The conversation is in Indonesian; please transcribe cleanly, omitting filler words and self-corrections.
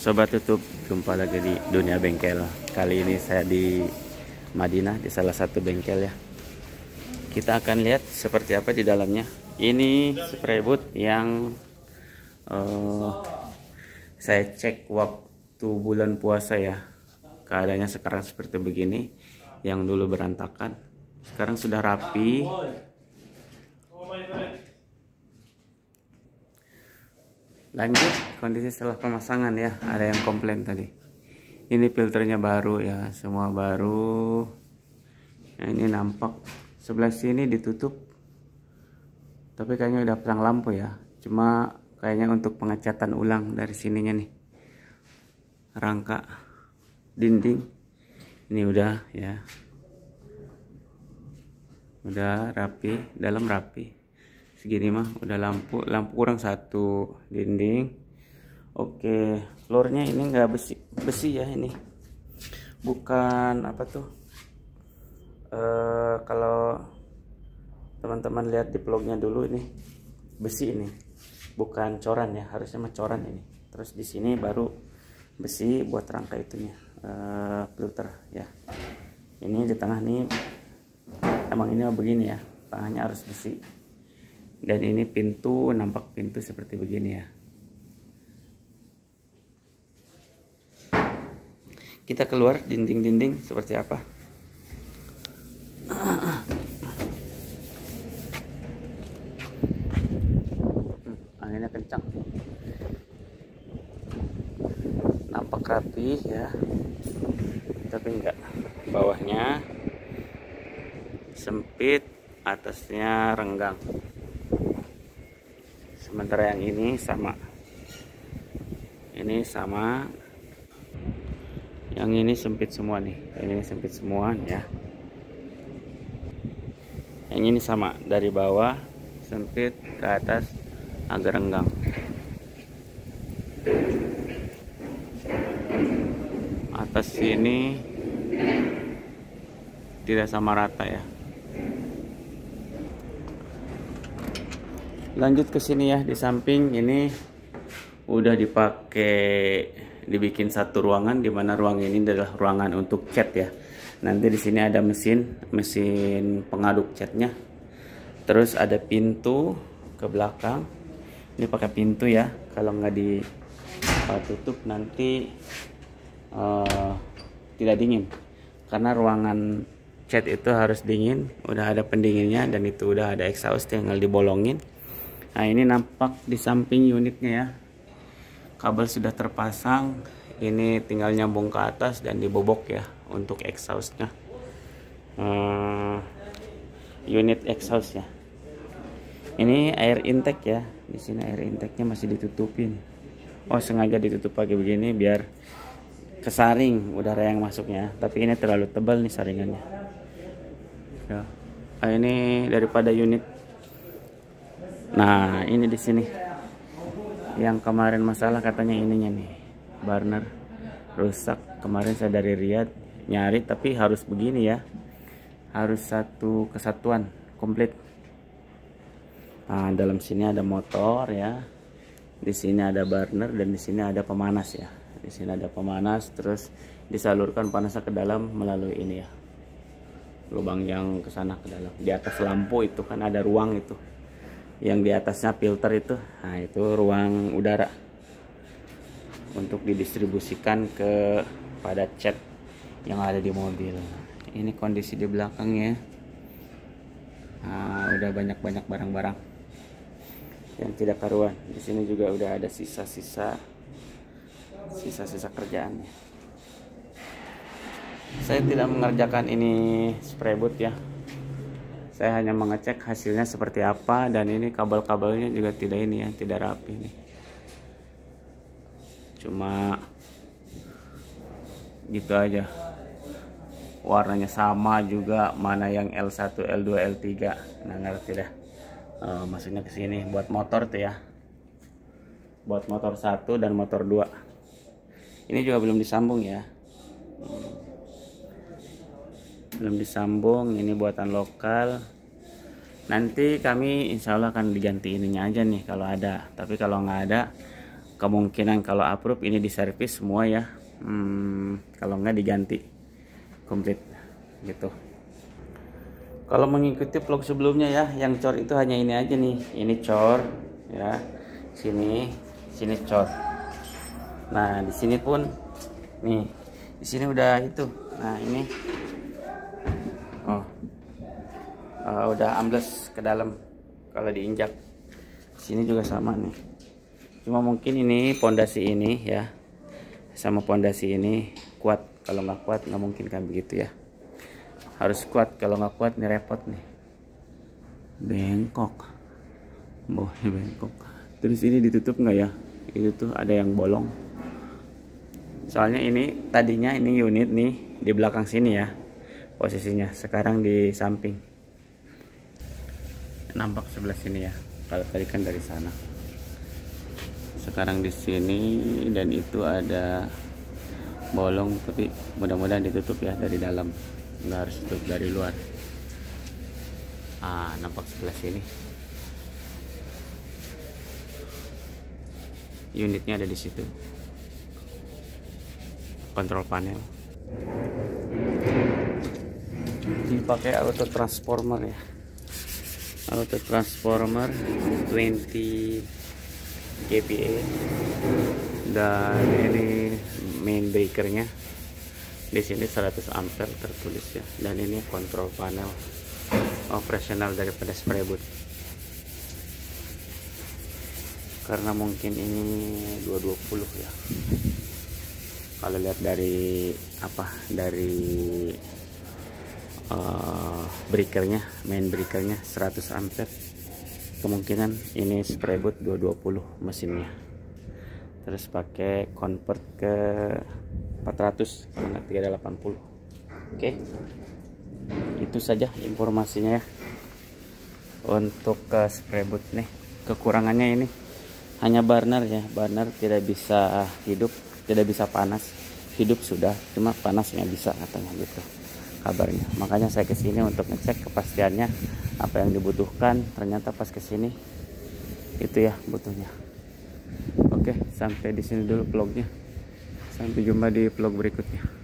Sobat YouTube, jumpa lagi di dunia bengkel. Kali ini saya di Madinah, di salah satu bengkel ya. Kita akan lihat seperti apa di dalamnya. Ini spray boot yang saya cek waktu bulan puasa ya. Keadaannya sekarang seperti begini. Yang dulu berantakan, sekarang sudah rapi. Lanjut kondisi setelah pemasangan ya. Ada yang komplain tadi. Ini filternya baru ya, semua baru. Nah, ini nampak sebelah sini ditutup, tapi kayaknya udah pasang lampu ya. Cuma kayaknya untuk pengecatan ulang dari sininya nih. Rangka dinding ini udah ya. Udah rapi, dalam rapi. Segini mah udah lampu kurang satu dinding. Oke, floornya ini enggak besi ya, ini bukan apa tuh, kalau teman-teman lihat di vlognya dulu, ini besi, ini bukan coran ya, harusnya mah coran ini. Terus di sini baru besi buat rangka itunya, filter ya. Ini di tengah nih emang ini begini ya, tengahnya harus besi. Dan ini pintu, nampak pintu seperti begini ya. Kita keluar dinding-dinding seperti apa. Anginnya kencang. Nampak rapi ya. Tapi enggak. Bawahnya sempit, atasnya renggang. Sementara yang ini sama. Ini sama. Yang ini sempit semua nih. Ini sempit semua ya. Yang ini sama, dari bawah sempit ke atas agak renggang. Atas sini tidak sama rata ya. Lanjut ke sini ya, di samping ini udah dibikin satu ruangan, di mana ruang ini adalah ruangan untuk cat ya. Nanti di sini ada mesin pengaduk catnya. Terus ada pintu ke belakang. Ini pakai pintu ya, kalau nggak ditutup nanti tidak dingin. Karena ruangan cat itu harus dingin, udah ada pendinginnya dan itu udah ada exhaust, tinggal dibolongin. Nah, ini nampak di samping unitnya ya. Kabel sudah terpasang, ini tinggal nyambung ke atas dan dibobok ya untuk exhaustnya. Unit exhaust ya. Ini air intake ya. Di sini air intake-nya masih ditutupin. Oh, sengaja ditutup pakai begini biar kesaring udara yang masuknya. Tapi ini terlalu tebal nih saringannya. Ya. Nah, ini daripada unit. Nah, ini di sini yang kemarin masalah katanya ininya nih, burner rusak. Kemarin saya dari Riyadh nyari, tapi harus begini ya, harus satu kesatuan komplit. Nah, dalam sini ada motor ya, di sini ada burner dan di sini ada pemanas ya. Di sini ada pemanas, terus disalurkan panasnya ke dalam melalui ini ya, lubang yang ke sana ke dalam. Di atas lampu itu kan ada ruang itu. Yang di atasnya filter itu, nah itu ruang udara untuk didistribusikan ke pada cat yang ada di mobil. Ini kondisi di belakangnya. Nah, udah banyak barang-barang yang tidak karuan. Di sini juga udah ada sisa-sisa kerjaannya. Saya tidak mengerjakan ini spray boot ya. Saya hanya mengecek hasilnya seperti apa, dan ini kabel-kabelnya juga tidak ini ya, tidak rapi nih. Cuma gitu aja. Warnanya sama juga, mana yang L1, L2, L3. Nah, ngerti dah. Maksudnya ke sini buat motor tuh ya. Buat motor 1 dan motor 2. Ini juga belum disambung ya. Belum disambung, ini buatan lokal. Nanti kami insya Allah akan diganti ininya aja nih kalau ada. Tapi kalau nggak ada, kemungkinan kalau approve ini diservis semua ya. Kalau nggak diganti komplit gitu. Kalau mengikuti vlog sebelumnya ya, yang cor itu hanya ini aja nih. Ini cor ya. Sini cor. Nah, di sini pun nih. Di sini udah itu. Nah, ini udah ambles ke dalam kalau diinjak. Sini juga sama nih. Cuma mungkin ini pondasi ini ya. Sama pondasi ini kuat. Kalau nggak kuat nggak mungkin kan begitu ya. Harus kuat, kalau nggak kuat nih repot nih. Bengkok. Ini bengkok. Terus ini ditutup nggak ya? Itu tuh ada yang bolong. Soalnya ini tadinya ini unit nih di belakang sini ya posisinya. Sekarang di samping. Nampak sebelah sini ya. Kalau tadi kan dari sana. Sekarang di sini dan itu ada bolong, tapi mudah-mudahan ditutup ya dari dalam. Nggak harus tutup dari luar. Nampak sebelah sini. Unitnya ada di situ. Kontrol panel. Dipakai auto transformer ya. Auto transformer 20 kVA. Dan ini main breakernya. Di sini 100 ampere tertulis ya. Dan ini kontrol panel operasional daripada spray booth. Karena mungkin ini 220 ya. Kalau lihat dari breakernya, main breakernya 100 ampere. Kemungkinan ini spray booth 220 mesinnya. Terus pakai convert ke 400 karena 380. Oke. Itu saja informasinya ya. Untuk spray booth nih, kekurangannya ini hanya burner ya. Burner tidak bisa hidup, tidak bisa panas. Hidup sudah, cuma panasnya bisa katanya gitu kabarnya. Makanya saya kesini untuk ngecek kepastiannya apa yang dibutuhkan. Ternyata pas kesini itu ya butuhnya. Oke, sampai di sini dulu vlognya. Sampai jumpa di vlog berikutnya.